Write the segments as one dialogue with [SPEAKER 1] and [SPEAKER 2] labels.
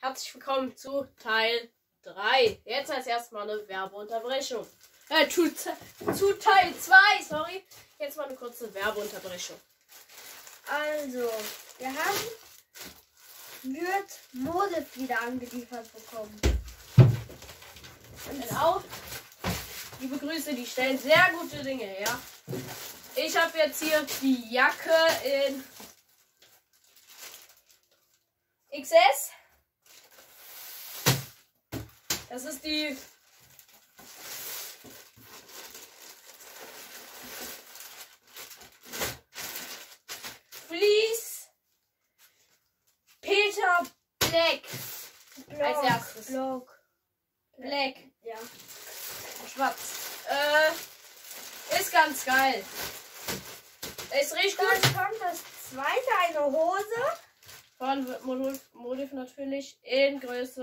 [SPEAKER 1] Herzlich willkommen zu Teil 3. Jetzt als erstmal eine Werbeunterbrechung. Zu Teil 2, sorry. Jetzt mal eine kurze Werbeunterbrechung.
[SPEAKER 2] Also, wir haben Mode wieder angeliefert bekommen.
[SPEAKER 1] Und auch, liebe Grüße, die stellen sehr gute Dinge her. Ich habe jetzt hier die Jacke in XS. Das ist die Fleece Peter Black. Als erstes. Black.
[SPEAKER 2] Ja.
[SPEAKER 1] Schwarz. Ist ganz geil. Ist richtig gut.
[SPEAKER 2] Dann kommt das zweite, eine Hose.
[SPEAKER 1] Von Modif natürlich in Größe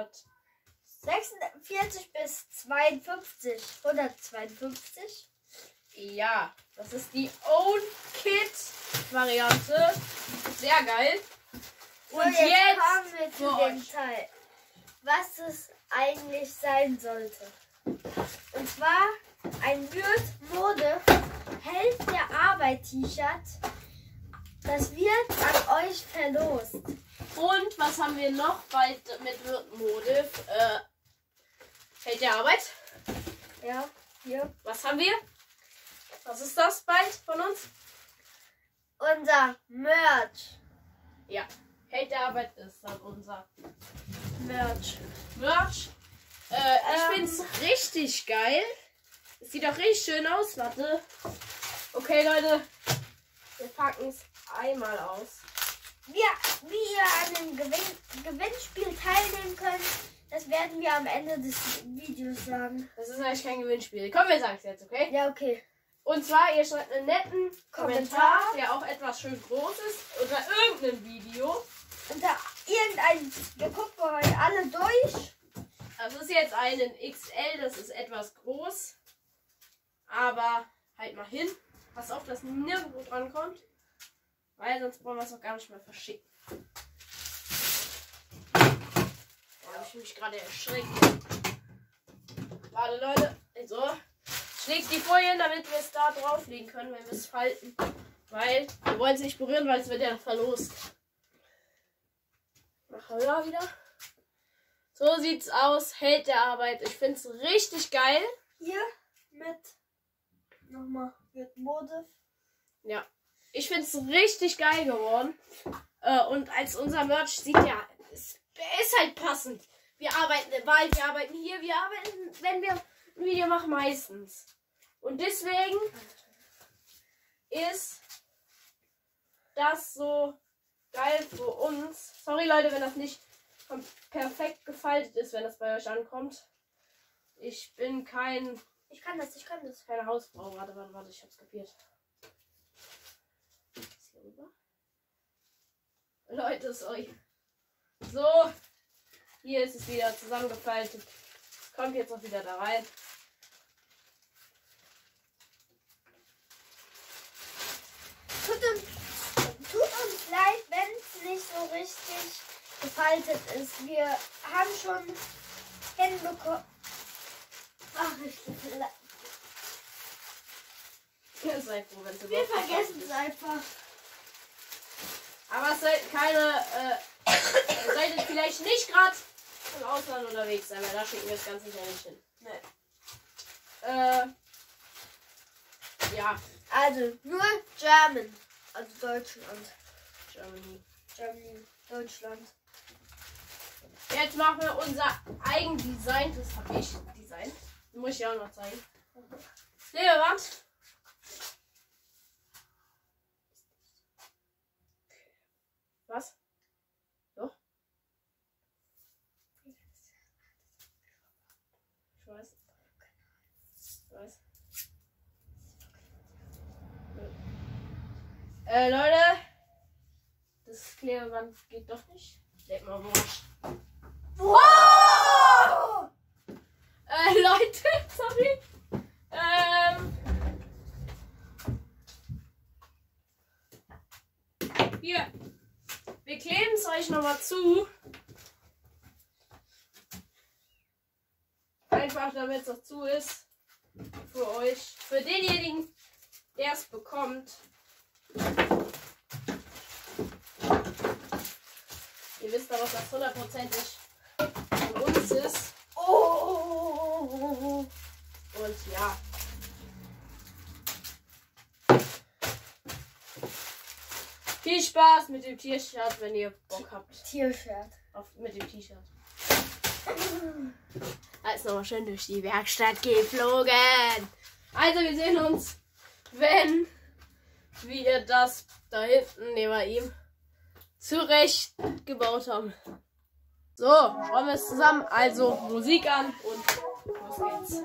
[SPEAKER 2] 46 bis 52. 152.
[SPEAKER 1] Ja, das ist die Own Kit Variante. Sehr geil. Und
[SPEAKER 2] So, jetzt kommen
[SPEAKER 1] jetzt
[SPEAKER 2] wir zu
[SPEAKER 1] für
[SPEAKER 2] dem
[SPEAKER 1] euch.
[SPEAKER 2] Teil, was es eigentlich sein sollte. Und zwar ein Mode Held der Arbeit T-Shirt. Das wird an euch verlost.
[SPEAKER 1] Und was haben wir noch bald mit Modif? Held der Arbeit.
[SPEAKER 2] Ja, hier.
[SPEAKER 1] Was haben wir? Was ist das bald von uns?
[SPEAKER 2] Unser Merch.
[SPEAKER 1] Ja, Held der Arbeit ist dann unser
[SPEAKER 2] Merch.
[SPEAKER 1] Merch. Ich find's richtig geil. Es sieht auch richtig schön aus. Warte. Okay, Leute. Wir packen es einmal aus.
[SPEAKER 2] Wie ihr an dem Gewinnspiel teilnehmen könnt, das werden wir am Ende des Videos sagen.
[SPEAKER 1] Das ist eigentlich kein Gewinnspiel. Komm, wir sagen es jetzt, okay?
[SPEAKER 2] Ja, okay.
[SPEAKER 1] Und zwar, ihr schreibt einen netten
[SPEAKER 2] Kommentar.
[SPEAKER 1] Kommentar, der auch etwas schön groß ist, unter irgendeinem Video.
[SPEAKER 2] Unter irgendein, wir gucken heute alle durch.
[SPEAKER 1] Das ist jetzt einen XL, das ist etwas groß. Aber halt mal hin. Pass auf, dass nirgendwo dran kommt. Weil sonst brauchen wir es auch gar nicht mehr verschicken. Da habe ich mich gerade erschreckt. Warte, Leute. So. Ich lege die Folien, damit wir es da drauflegen können, wenn wir es falten. Weil wir wollen es nicht berühren, weil es wird ja verlost. Mach höher wieder. So sieht's aus. Held der Arbeit. Ich finde es richtig geil.
[SPEAKER 2] Hier mit Mode.
[SPEAKER 1] Ja. Ich finde es richtig geil geworden. Und als unser Merch sieht ja, es ist halt passend. Wir arbeiten im Wald, wir arbeiten hier, wir arbeiten, wenn wir ein Video machen, meistens. Und deswegen ist das so geil für uns. Sorry Leute, wenn das nicht perfekt gefaltet ist, wenn das bei euch ankommt. Ich bin keine Hausfrau. Warte, ich hab's kapiert. Hier rüber. Leute, sorry. So, hier ist es wieder zusammengefaltet. Kommt jetzt auch wieder da rein.
[SPEAKER 2] Tut uns leid, wenn es nicht so richtig gefaltet ist. Wir haben schon hinbekommen. Ach,
[SPEAKER 1] Seid froh, wenn es
[SPEAKER 2] wir
[SPEAKER 1] überhaupt
[SPEAKER 2] vergessen es einfach.
[SPEAKER 1] Aber es sollten keine, ihr solltet vielleicht nicht gerade im Ausland unterwegs sein, weil da schicken wir das Ganze ja nicht hin.
[SPEAKER 2] Nee.
[SPEAKER 1] Ja.
[SPEAKER 2] Also nur German. Also Deutschland.
[SPEAKER 1] Germany.
[SPEAKER 2] Deutschland.
[SPEAKER 1] Jetzt machen wir unser Eigendesign. Das habe ich designt. Das muss ich ja auch noch zeigen. Klebeband. Was? Doch? Ich weiß. Leute. Das Klebeband geht doch nicht. Leg mal wurscht.
[SPEAKER 2] Wow!
[SPEAKER 1] Leute, sorry. Hier. Wir kleben es euch nochmal zu. Einfach damit es auch zu ist. Für euch. Für denjenigen, der es bekommt. Ihr wisst aber, dass das 100%ig von uns ist.
[SPEAKER 2] Oh.
[SPEAKER 1] Und ja. Viel Spaß mit dem T-Shirt, wenn ihr Bock habt.
[SPEAKER 2] T-Shirt.
[SPEAKER 1] Mit dem T-Shirt. Als nochmal schön durch die Werkstatt geflogen. Also wir sehen uns, wenn wir das da hinten neben ihm zurecht gebaut haben. So, schauen wir es zusammen. Also Musik an und los geht's.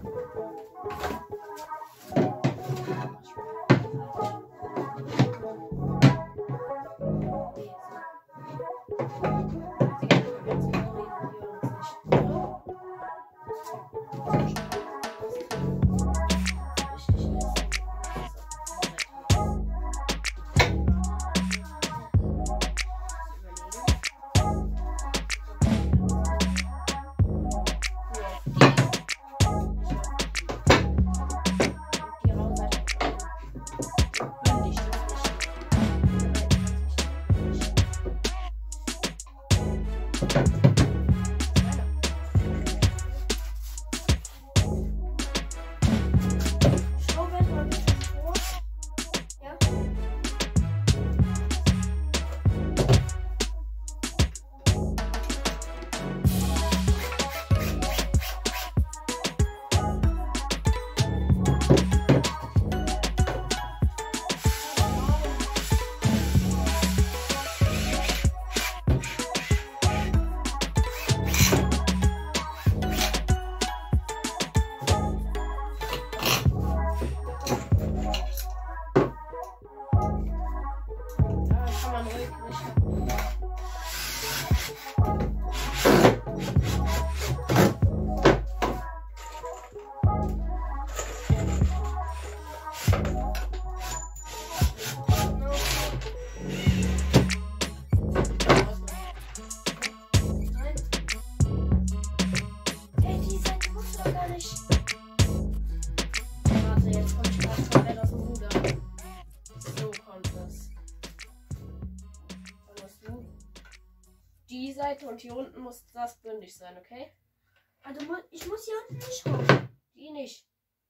[SPEAKER 1] Die Seite und hier unten muss das bündig sein, okay?
[SPEAKER 2] Also ich muss hier unten nicht rum.
[SPEAKER 1] Die nicht.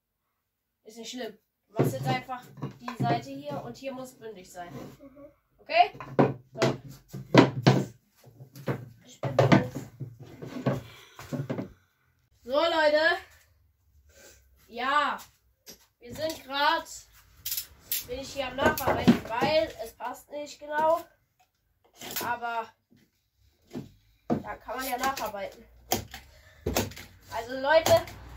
[SPEAKER 1] Ist nicht schlimm. Du machst jetzt einfach die Seite hier und hier muss bündig sein. Okay? So.
[SPEAKER 2] Ich bin doof.
[SPEAKER 1] So, Leute. Ja. Wir sind gerade. Bin ich hier am Nacharbeiten, weil es passt nicht genau. Aber da kann man ja nacharbeiten. Also Leute,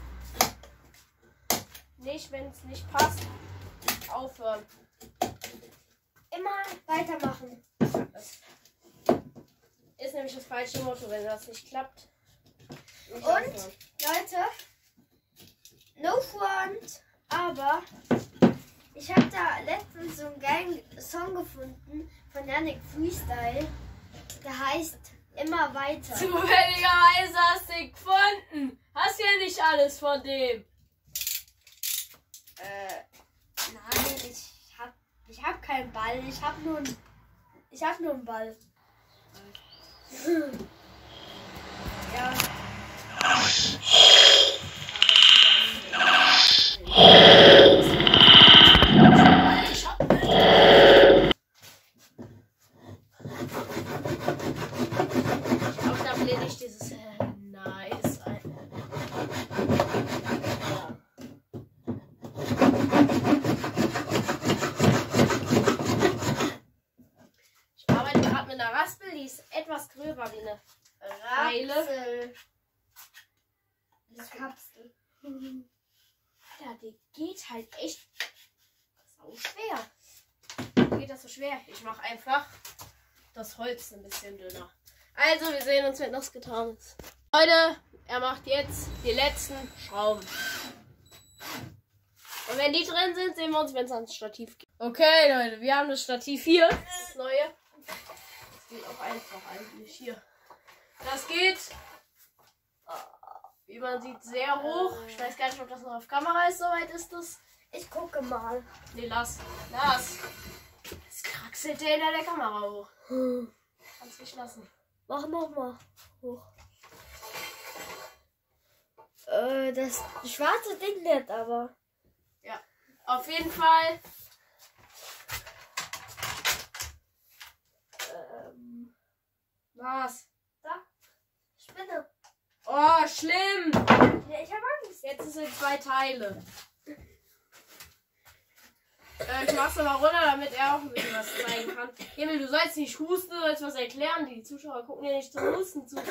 [SPEAKER 1] nicht, wenn es nicht passt, aufhören.
[SPEAKER 2] Immer weitermachen.
[SPEAKER 1] Das ist nämlich das falsche Motto, wenn das nicht klappt. Nicht
[SPEAKER 2] Und,
[SPEAKER 1] aufhören.
[SPEAKER 2] Leute, no front, aber ich habe da letztens so einen geilen Song gefunden von Yannick Freestyle. Der heißt Immer weiter.
[SPEAKER 1] Zufälligerweise hast du ihn gefunden. Hast ja nicht alles von dem.
[SPEAKER 2] Nein, ich hab keinen Ball. Ich hab nur einen Ball. Ja.
[SPEAKER 1] Etwas gröber wie eine
[SPEAKER 2] Rapsel. Das Kapsel.
[SPEAKER 1] Alter, die geht halt echt sau schwer. Geht das so schwer? Ich mache einfach das Holz ein bisschen dünner. Also, wir sehen uns, wenn das getan ist. Leute, er macht jetzt die letzten Schrauben. Und wenn die drin sind, sehen wir uns, wenn es ans Stativ geht. Okay, Leute, wir haben das Stativ hier. Das neue. Das geht auch einfach eigentlich hier. Das geht Wie man sieht, sehr hoch. Ich weiß gar nicht, ob das noch auf Kamera ist. Soweit ist das.
[SPEAKER 2] Ich gucke mal.
[SPEAKER 1] Nee, lass. Lass. Es kraxelt der hinter der Kamera hoch. Kannst nicht lassen.
[SPEAKER 2] Mach nochmal hoch. Das schwarze Ding nicht, aber.
[SPEAKER 1] Ja, auf jeden Fall. Was?
[SPEAKER 2] Da. Spinne.
[SPEAKER 1] Oh, schlimm.
[SPEAKER 2] Ja, ich hab Angst.
[SPEAKER 1] Jetzt ist es in 2 Teile. Ich mach's aber runter, damit er auch ein bisschen was zeigen kann. Emil, du sollst nicht husten, du sollst was erklären. Die Zuschauer gucken ja nicht zum Husten zu.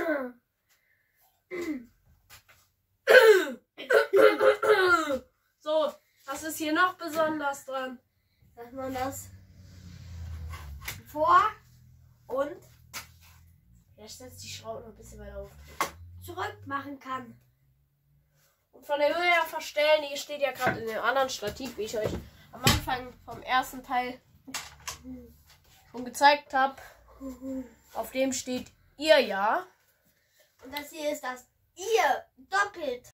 [SPEAKER 1] So, was ist hier noch besonders dran?
[SPEAKER 2] Dass man das vor und
[SPEAKER 1] Vielleicht setzt die Schraube noch ein bisschen weiter auf.
[SPEAKER 2] zurück machen kann.
[SPEAKER 1] Und von der Höhe her verstellen, hier steht ja gerade in dem anderen Stativ, wie ich euch am Anfang vom ersten Teil schon gezeigt habe. Auf dem steht ihr ja.
[SPEAKER 2] Und das hier ist das ihr doppelt.